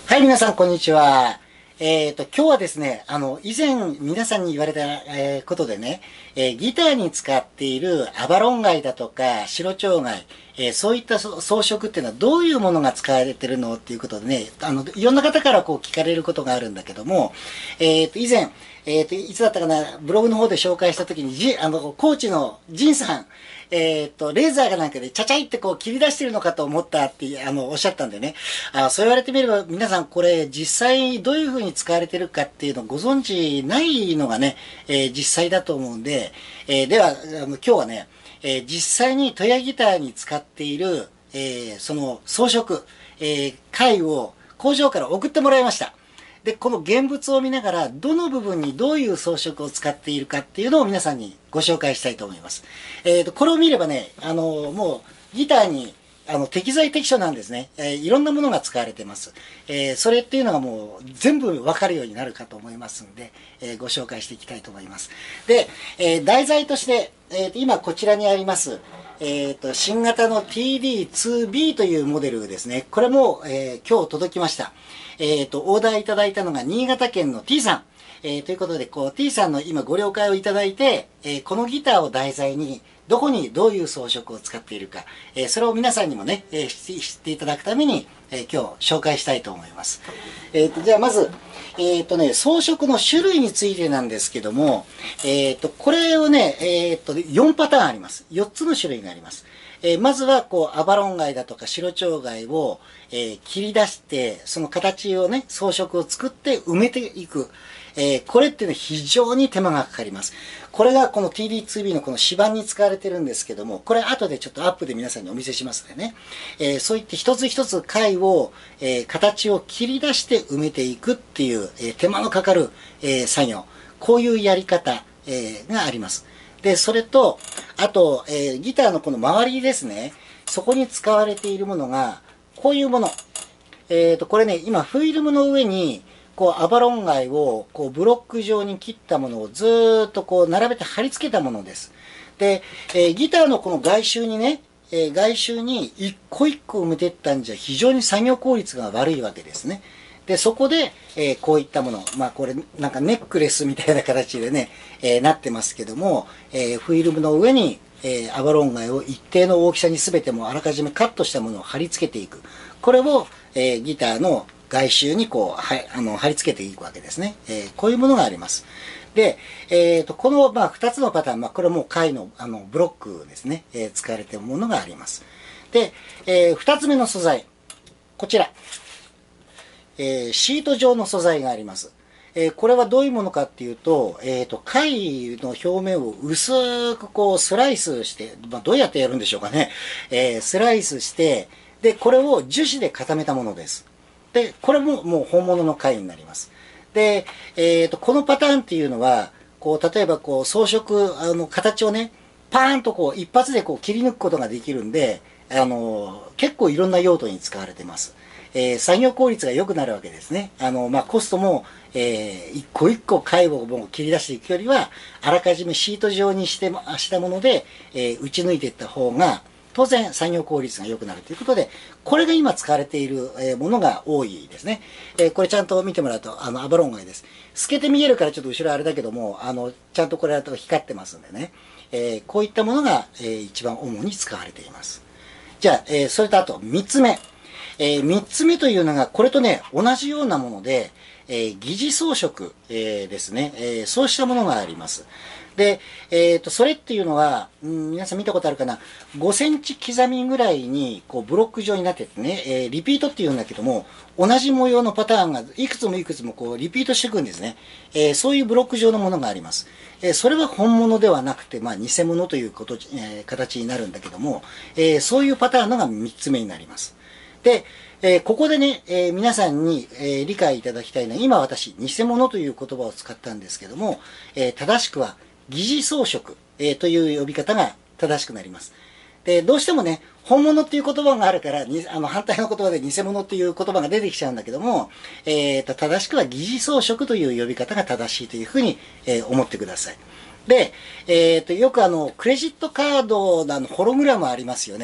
はい、皆さん、こんにちは。今日はですね、以前皆さんに言われた、ことでね、ギターに使っているアバロン貝だとか、白蝶貝、そういった装飾っていうのはどういうものが使われてるのっていうことでね、いろんな方からこう聞かれることがあるんだけども、以前、いつだったかな、ブログの方で紹介した時に、コーチのジンさん、レーザーがなんかでちゃちゃいってこう切り出してるのかと思ったって、おっしゃったんでね。そう言われてみれば、皆さんこれ実際どういう風に使われてるかっていうのをご存知ないのがね、実際だと思うんで、では、今日はね、実際にトヤギターに使っている、その装飾、貝を工場から送ってもらいました。で、この現物を見ながら、どの部分にどういう装飾を使っているかっていうのを皆さんにご紹介したいと思います。これを見ればね、もうギターに適材適所なんですね。いろんなものが使われてます。それっていうのがもう全部わかるようになるかと思いますので、ご紹介していきたいと思います。で、題材として、今こちらにあります、新型の TD2B というモデルですね。これも、今日届きました。オーダーいただいたのが新潟県の T さん。ということで、T さんの今ご了解をいただいて、このギターを題材に、どこにどういう装飾を使っているか、それを皆さんにもね、知っていただくために、今日紹介したいと思います。じゃあまず、装飾の種類についてなんですけども、これをね、4パターンあります。4つの種類があります。まずは、アバロン貝だとか白蝶貝を、切り出して、その形をね、装飾を作って埋めていく。これっていうのは非常に手間がかかります。これがこの TD2B のこの指板に使われてるんですけども、これ後でちょっとアップで皆さんにお見せしますのでね。そういって一つ一つ貝を、形を切り出して埋めていくっていう、手間のかかる、作業。こういうやり方、があります。で、それと、あと、ギターのこの周りですね。そこに使われているものが、こういうもの。これね、今、フィルムの上に、アバロン貝を、ブロック状に切ったものをずーっと並べて貼り付けたものです。で、ギターのこの外周にね、外周に一個一個埋めていったんじゃ非常に作業効率が悪いわけですね。で、そこで、こういったもの、まあこれなんかネックレスみたいな形でね、なってますけども、フィルムの上に、アバロン貝を一定の大きさに全てもあらかじめカットしたものを貼り付けていく。これを、ギターの外周に貼り付けていくわけですね。こういうものがあります。で、この、二つのパターン、これはもう貝の、ブロックですね、使われているものがあります。で、二つ目の素材。こちら。シート状の素材があります。これはどういうものかっていうと、貝の表面を薄くスライスして、どうやってやるんでしょうかね。スライスして、で、これを樹脂で固めたものです。で、これももう本物の貝になります。で、このパターンっていうのは、例えば装飾、形をね、パーンと一発で切り抜くことができるんで、結構いろんな用途に使われてます。作業効率が良くなるわけですね。コストも、一個一個貝をもう切り出していくよりは、あらかじめシート状にしたもので、打ち抜いていった方が、当然作業効率が良くなるということで、これが今使われているものが多いですね。これちゃんと見てもらうと、アバロン貝です。透けて見えるからちょっと後ろあれだけども、ちゃんとこれだと光ってますんでね。こういったものが、一番主に使われています。じゃあ、それとあと3つ目。3つ目というのが、これとね、同じようなもので、疑似装飾、ですね、そうしたものがあります。で、それっていうのは、皆さん見たことあるかな、5センチ刻みぐらいに、ブロック状になっててね、リピートっていうんだけども、同じ模様のパターンがいくつもいくつもリピートしていくんですね。そういうブロック状のものがあります。それは本物ではなくて、偽物という形になるんだけども、そういうパターンのが3つ目になります。で、ここでね、皆さんに、理解いただきたいのは、今私、偽物という言葉を使ったんですけども、正しくは、疑似装飾、という呼び方が正しくなります。で、どうしてもね、本物っていう言葉があるから、反対の言葉で偽物っていう言葉が出てきちゃうんだけども、正しくは疑似装飾という呼び方が正しいというふうに、思ってください。で、よくクレジットカードのホログラムありますよね。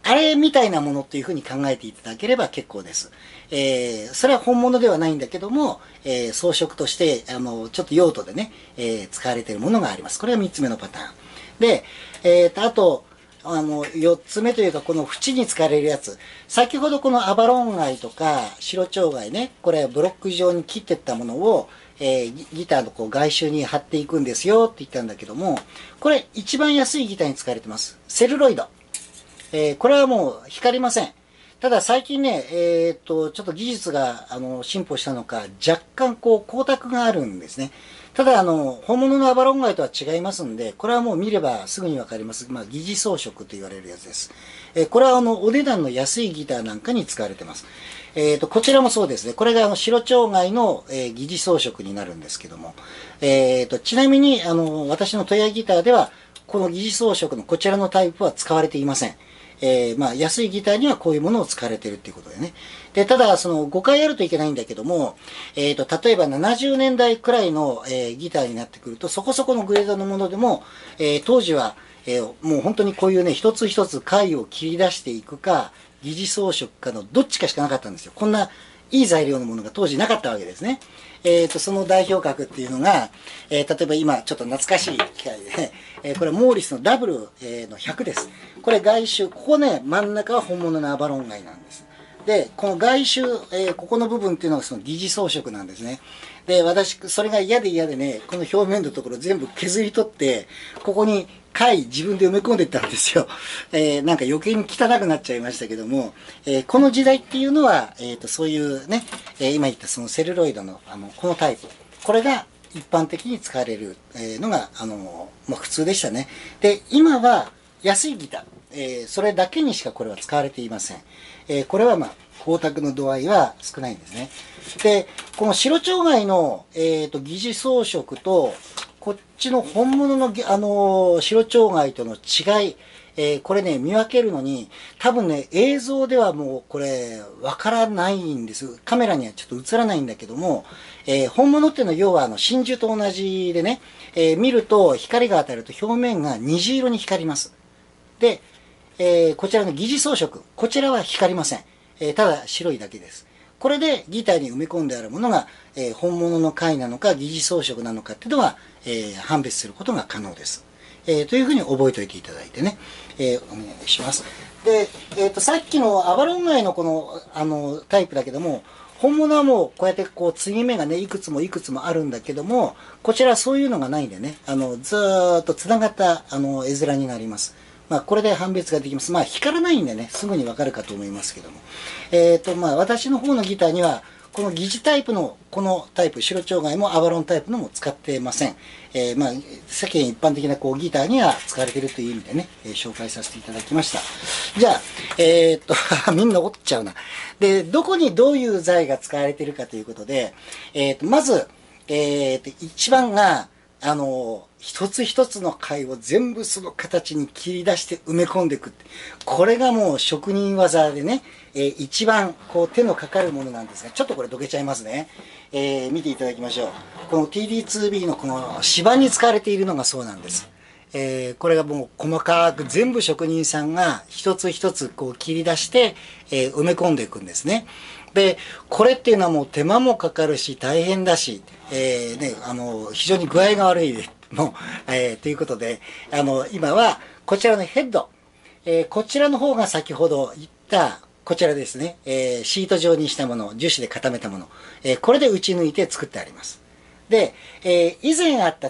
あれみたいなものっていうふうに考えていただければ結構です。それは本物ではないんだけども、装飾として、ちょっと用途でね、使われているものがあります。これが3つ目のパターン。で、あと、4つ目というか、この縁に使われるやつ。先ほどこのアバロン貝とか、白蝶貝ね、これブロック状に切っていったものを、ギターのこう外周に貼っていくんですよって言ったんだけども、これ一番安いギターに使われてます。セルロイド。これはもう光りません。ただ最近ね、ちょっと技術が進歩したのか、若干こう光沢があるんですね。ただ本物のアバロンガイとは違いますんで、これはもう見ればすぐにわかります。まあ、疑似装飾と言われるやつです。これはお値段の安いギターなんかに使われてます。こちらもそうですね。これが白蝶貝の、疑似装飾になるんですけども。ちなみに私のトヤギターでは、この疑似装飾のこちらのタイプは使われていません。まあ、安いギターにはこういうものを使われているっていうことでね。で、ただ、誤解あるといけないんだけども、例えば70年代くらいの、ギターになってくると、そこそこのグレードのものでも、当時は、もう本当にこういうね、一つ一つ貝を切り出していくか、疑似装飾かのどっちかしかなかったんですよ。こんないい材料のものが当時なかったわけですね。その代表格っていうのが、例えば今ちょっと懐かしい機械で、これモーリスのダブル、の100です。これ外周、ここね、真ん中は本物のアバロン貝なんです。で、この外周、ここの部分っていうのがその疑似装飾なんですね。で、私、それが嫌で嫌でね、この表面のところ全部削り取って、ここに貝自分で埋め込んでいったんですよ。なんか余計に汚くなっちゃいましたけども、この時代っていうのは、そういうね、今言ったそのセルロイドの、このタイプ。これが一般的に使われるのが、まあ、普通でしたね。で、今は安いギター、それだけにしかこれは使われていません。これはまあ、光沢の度合いは少ないんですね。で、この白蝶貝の、疑似装飾と、こっちの本物の、白蝶貝との違い、これね、見分けるのに、多分ね、映像ではもうこれ、わからないんです。カメラにはちょっと映らないんだけども、本物っていうのは要は真珠と同じでね、見ると光が当たると表面が虹色に光ります。で、こちらの疑似装飾、こちらは光りません。ただ白いだけです。これでギターに埋め込んであるものが、本物の貝なのか疑似装飾なのかっていうのは、判別することが可能です。というふうに覚えておいていただいてね、お願いします。で、さっきのアバロン貝のこの、タイプだけども、本物はもうこうやってこう継ぎ目がね、いくつもいくつもあるんだけども、こちらはそういうのがないんでね、ずーっと繋がった絵面になります。まあ、これで判別ができます。まあ、光らないんでね、すぐにわかるかと思いますけども。まあ、私の方のギターには、この疑似タイプの、このタイプ、白蝶貝もアバロンタイプのも使ってません。まあ、世間一般的なこうギターには使われているという意味でね、紹介させていただきました。じゃあ、みんな折っちゃうな。で、どこにどういう材が使われているかということで、まず、一番が、一つ一つの貝を全部その形に切り出して埋め込んでいく。これがもう職人技でね、一番こう手のかかるものなんですが、ちょっとこれどけちゃいますね。見ていただきましょう。この TD2B のこの芝に使われているのがそうなんです。これがもう細かく全部職人さんが一つ一つこう切り出して、埋め込んでいくんですね。で、これっていうのはもう手間もかかるし大変だし、ね、非常に具合が悪いもう、ということで、今はこちらのヘッド、こちらの方が先ほど言ったこちらですね、シート状にしたもの、樹脂で固めたもの、これで打ち抜いて作ってあります。で、以前あった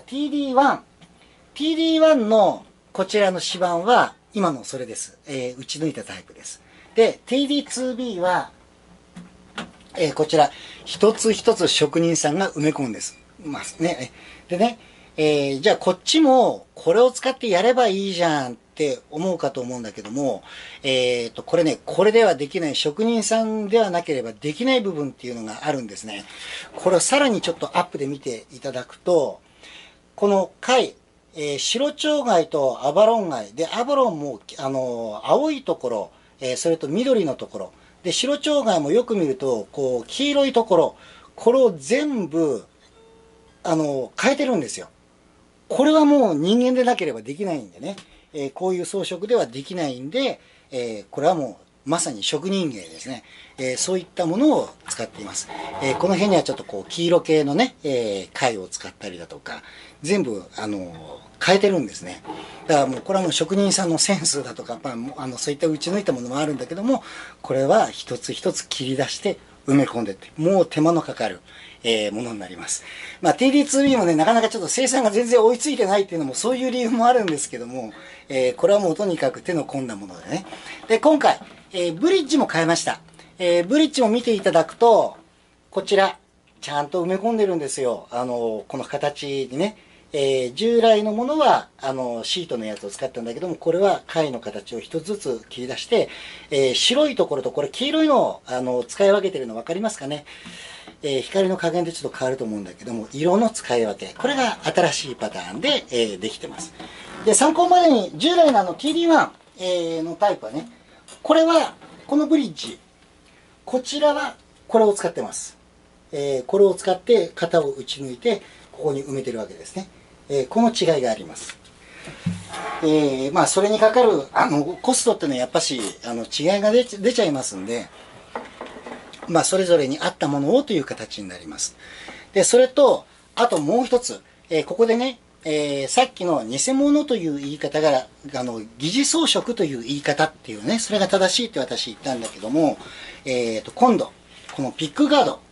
TD1 のこちらの指板は今のそれです。打ち抜いたタイプです。で、TD2B は、こちら一つ一つ職人さんが埋め込むんです。ますね。でね、じゃあこっちもこれを使ってやればいいじゃんって思うかと思うんだけども、これね、これではできない、職人さんではなければできない部分っていうのがあるんですね。これをさらにちょっとアップで見ていただくと、この貝、白蝶貝とアバロン貝で、アバロンも青いところ、それと緑のところで、白蝶貝もよく見るとこう黄色いところ、これを全部変えてるんですよ。これはもう人間でなければできないんでね、こういう装飾ではできないんで、 これはもうまさに職人芸ですね。そういったものを使っています。この辺にはちょっとこう黄色系のね、貝を使ったりだとか、全部、変えてるんですね。だからもうこれはもう職人さんのセンスだとか、そういった打ち抜いたものもあるんだけども、これは一つ一つ切り出して埋め込んでって、もう手間のかかる、ものになります。TD2B もね、なかなかちょっと生産が全然追いついてないっていうのもそういう理由もあるんですけども、これはもうとにかく手の込んだものでね。で、今回、ブリッジも変えました。ブリッジも見ていただくと、こちら、ちゃんと埋め込んでるんですよ。この形にね。従来のものは、シートのやつを使ったんだけども、これは貝の形を一つずつ切り出して、白いところとこれ黄色いのを、使い分けてるの分かりますかね。光の加減でちょっと変わると思うんだけども、色の使い分け。これが新しいパターンで、できてます。で、参考までに、従来のTD1、のタイプはね、これは、このブリッジ。こちらは、これを使ってます。これを使って型を打ち抜いて、ここに埋めてるわけですね。この違いがあります。それにかかる、コストっていうのはやっぱし、違いが出ちゃいますんで、それぞれに合ったものをという形になります。で、それと、あともう一つ、ここでね、さっきの偽物という言い方が、疑似装飾という言い方っていうね、それが正しいって私言ったんだけども、今度、このピックガード。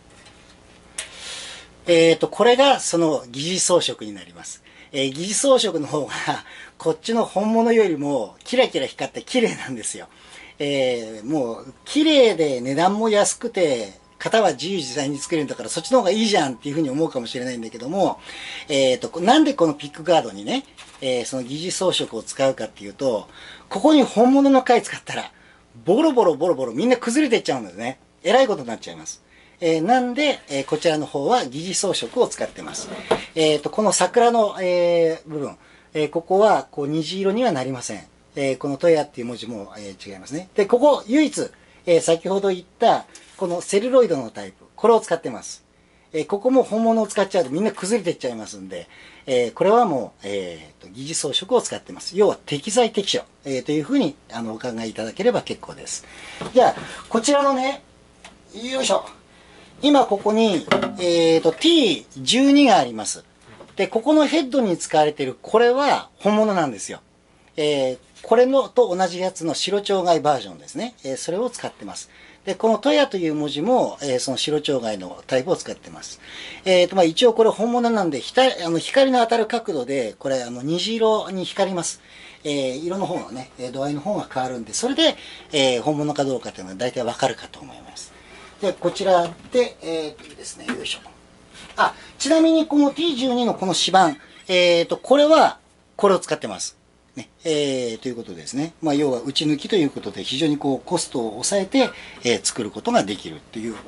これがその疑似装飾になります。疑似装飾の方が、こっちの本物よりもキラキラ光って綺麗なんですよ。もう、綺麗で値段も安くて、型は自由自在に作れるんだからそっちの方がいいじゃんっていうふうに思うかもしれないんだけども、なんでこのピックガードにね、その疑似装飾を使うかっていうと、ここに本物の貝使ったら、ボロボロボロボロみんな崩れていっちゃうんですね。えらいことになっちゃいます。なんで、こちらの方は疑似装飾を使ってます。この桜の、部分、ここはこう虹色にはなりません。このトヤっていう文字も、違いますね。で、ここ唯一、先ほど言ったこのセルロイドのタイプ、これを使ってます。ここも本物を使っちゃうとみんな崩れていっちゃいますんで、これはもう、疑似装飾を使ってます。要は適材適所、というふうにお考えいただければ結構です。じゃあ、こちらのね、よいしょ。今ここに、T12 があります。で、ここのヘッドに使われている、これは本物なんですよ。これのと同じやつの白蝶貝バージョンですね。それを使ってます。で、このトヤという文字も、その白蝶貝のタイプを使ってます。一応これ本物なんで、光の当たる角度で、これ、虹色に光ります。色の方のね、度合いの方が変わるんで、それで、本物かどうかっていうのは大体わかるかと思います。で、こちらで、ですね、よいしょ。ちなみにこの T12 のこの指板、これは、これを使ってます。ね、ということですね。要は、打ち抜きということで、非常にこう、コストを抑えて、作ることができるという、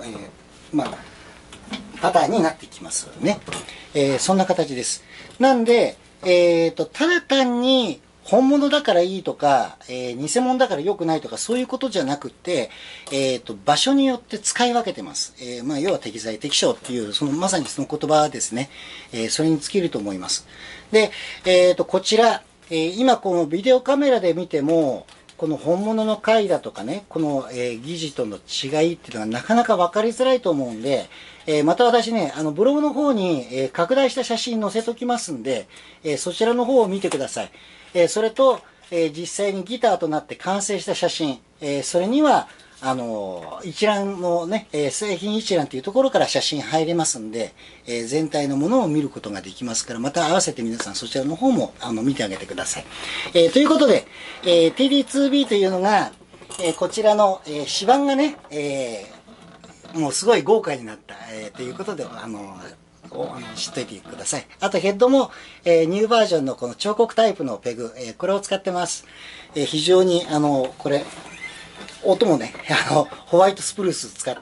パターンになってきますね。そんな形です。なんで、ただ単に、本物だからいいとか、偽物だから良くないとか、そういうことじゃなくて、場所によって使い分けてます。要は適材適所っていう、まさにその言葉ですね。それに尽きると思います。で、こちら、今このビデオカメラで見ても、この本物の貝だとかね、この、疑似との違いっていうのはなかなか分かりづらいと思うんで、また私ね、ブログの方に、拡大した写真載せときますんで、そちらの方を見てください。それと、実際にギターとなって完成した写真、それには、一覧のね、製品一覧というところから写真入れますんで、全体のものを見ることができますから、また合わせて皆さんそちらの方も見てあげてください。ということで、TD2B というのが、こちらの、指板がね、もうすごい豪華になった、ということで、知っといてください。あとヘッドも、ニューバージョンのこの彫刻タイプのペグ、これを使ってます。非常にこれ音もねホワイトスプルース使って、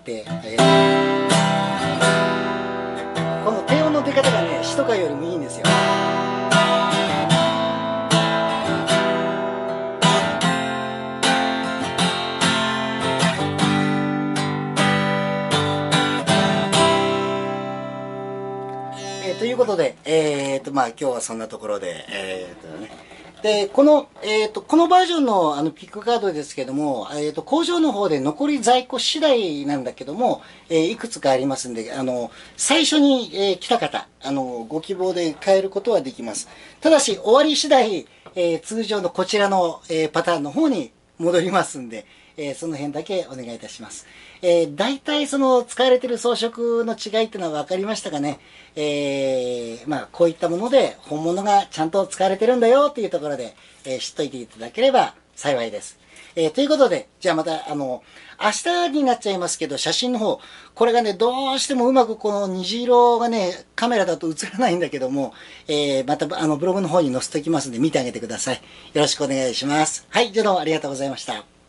この低音の出方がね詩とかよりもいいんですよ。ということで、今日はそんなところで、 で、このバージョンのピックカードですけども、工場の方で残り在庫次第なんだけども、いくつかありますんで、最初に、来た方、ご希望で買えることはできます。ただし、終わり次第、通常のこちらの、パターンの方に戻りますんで、その辺だけお願いいたします。大体その使われている装飾の違いっていうのは分かりましたかね。まあこういったもので本物がちゃんと使われてるんだよっていうところで、知っといていただければ幸いです。ということで、じゃあまた明日になっちゃいますけど、写真の方、これがね、どうしてもうまくこの虹色がね、カメラだと映らないんだけども、またブログの方に載せておきますんで見てあげてください。よろしくお願いします。はい、じゃあどうもありがとうございました。